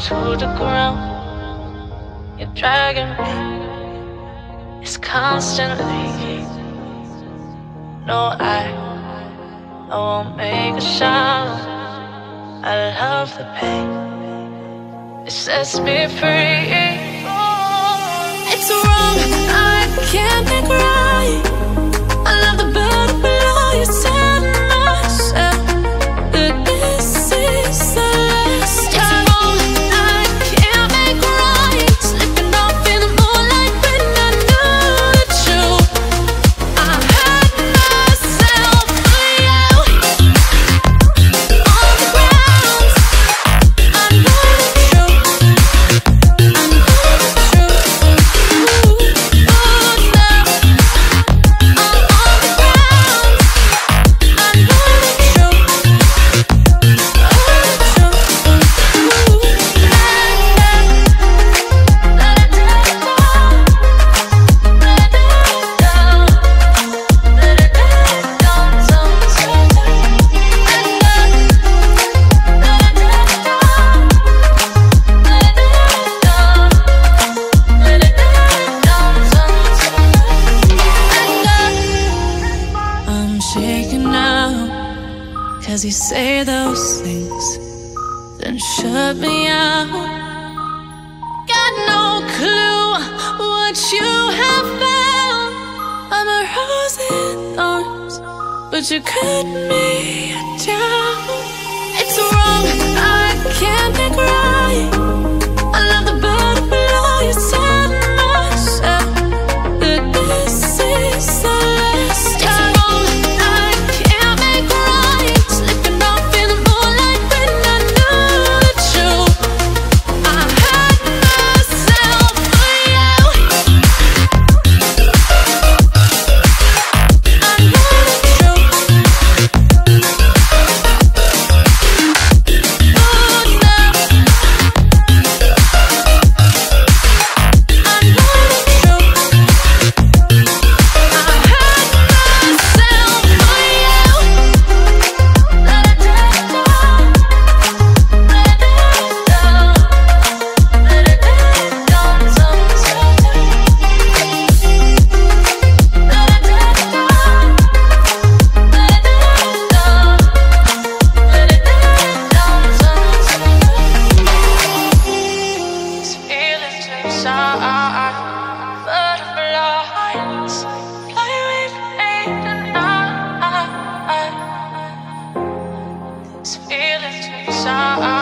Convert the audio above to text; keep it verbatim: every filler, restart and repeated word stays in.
to the ground. You're dragging me, it's constantly. No, I, I won't make a sound. I love the pain, it sets me free. It's wrong, I can't make right. I love the bird below you, said myself that this is the last time. It's wrong, I can't make right. Slipping off in the moonlight when I knew the truth. I had myself for you. On the ground, I know the truth. I know the truth. Ooh, oh no. I'm shaking now, 'cause you say those things, then shut me out. Got no clue what you have found. I'm a rose in thorns, but you cut me down. It's wrong, I can't make right. I love the bird below you, said myself that this is the last time. It's wrong, I can't make right. Slipping off in the moonlight when I knew the truth. I had myself for you. I know the truth. Oh no. I know the truth. I had myself for you. Let it down, let it down, let it down, sometimes. Let it down, let it down, let it down, sometimes. These feelings inside, butterflies fly with me tonight. These feelings inside.